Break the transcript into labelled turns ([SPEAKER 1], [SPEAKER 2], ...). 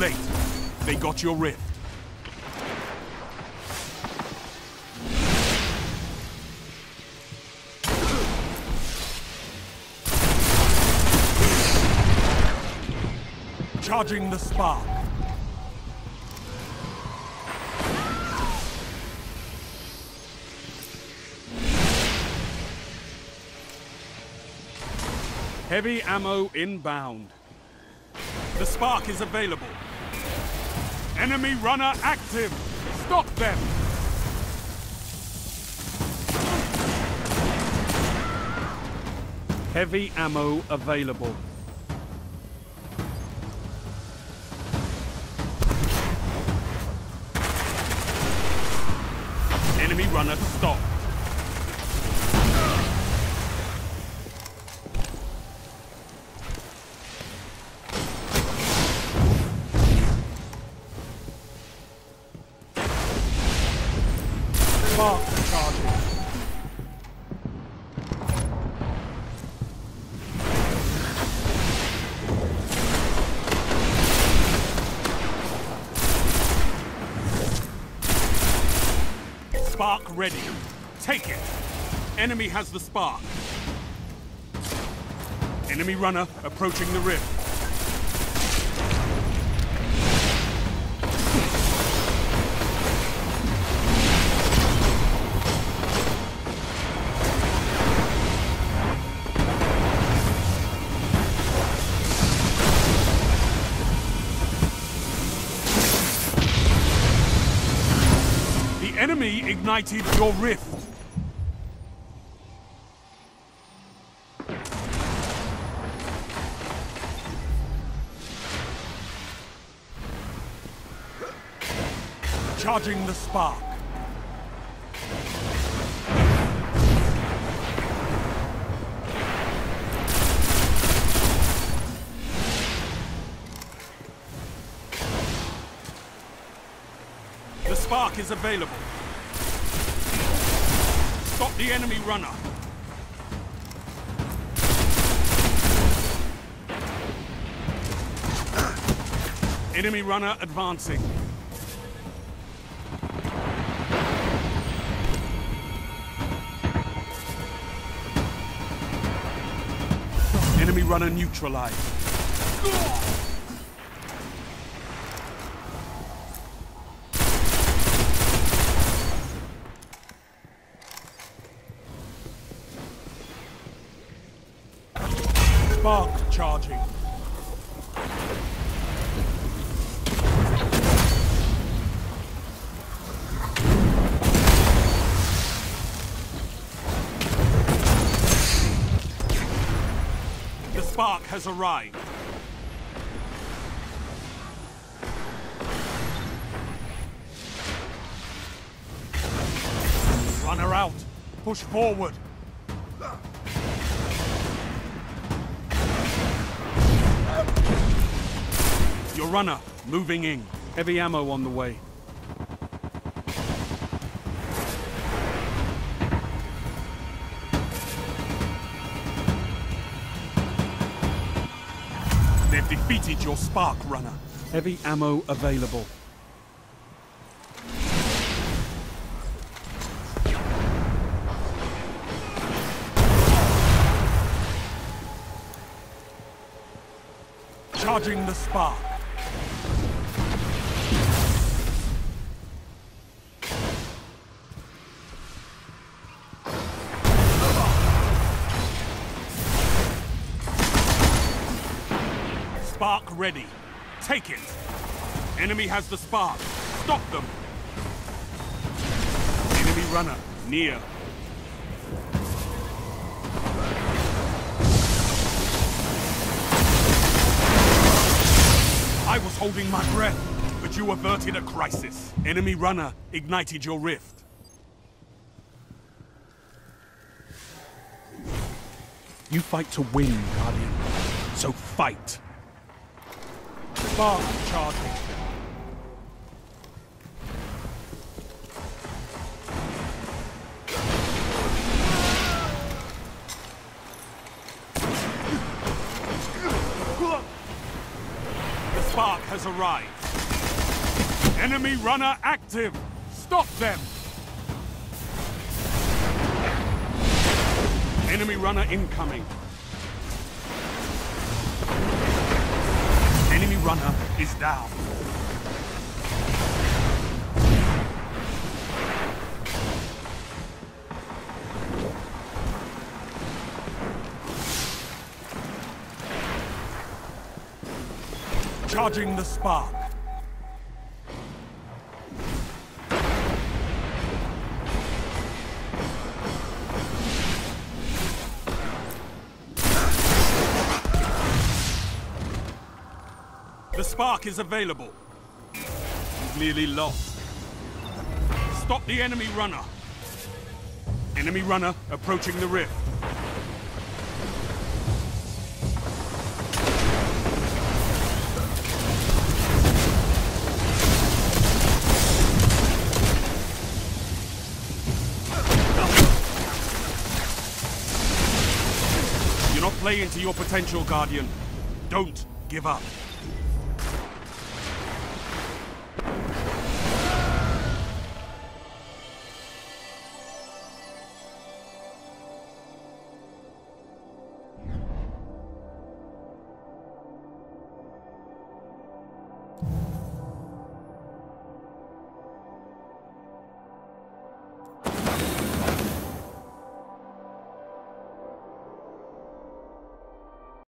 [SPEAKER 1] late. They got your rift. Charging the spark. Heavy ammo inbound. The spark is available. Enemy runner active. Stop them. Heavy ammo available. Enemy runner stop. Spark charging. Spark ready. Take it. Enemy has the spark. Enemy runner approaching the rift. The enemy ignited your rift. Charging the spark. The spark is available. Stop the enemy runner. Enemy runner advancing. Enemy runner neutralized. Spark charging. The spark has arrived. Runner out. Push forward. Your runner moving in. Heavy ammo on the way. They've defeated your spark runner. Heavy ammo available. Charging the spark. Spark ready. Take it. Enemy has the spark. Stop them. Enemy runner near. I was holding my breath, but you averted a crisis. Enemy runner ignited your rift. You fight to win, Guardian. So fight. Spark charging. The spark spark has arrived. Enemy runner active. Stop them. Enemy runner incoming. Enemy runner is down. Charging the spark. The spark is available. You've nearly lost. Stop the enemy runner. Enemy runner approaching the rift. You're not playing to your potential, Guardian. Don't give up.